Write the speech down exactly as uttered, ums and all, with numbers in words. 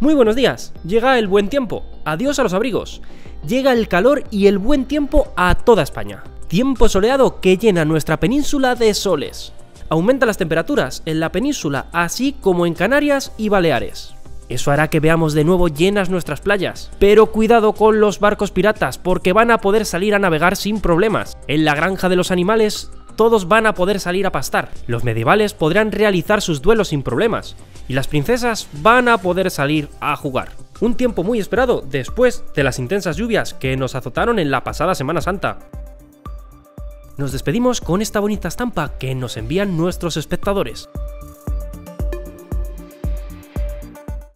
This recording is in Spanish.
Muy buenos días, llega el buen tiempo, adiós a los abrigos. Llega el calor y el buen tiempo a toda España. Tiempo soleado que llena nuestra península de soles. Aumentan las temperaturas en la península, así como en Canarias y Baleares. Eso hará que veamos de nuevo llenas nuestras playas. Pero cuidado con los barcos piratas, porque van a poder salir a navegar sin problemas. En la granja de los animales, todos van a poder salir a pastar. Los medievales podrán realizar sus duelos sin problemas. Y las princesas van a poder salir a jugar. Un tiempo muy esperado después de las intensas lluvias que nos azotaron en la pasada Semana Santa. Nos despedimos con esta bonita estampa que nos envían nuestros espectadores.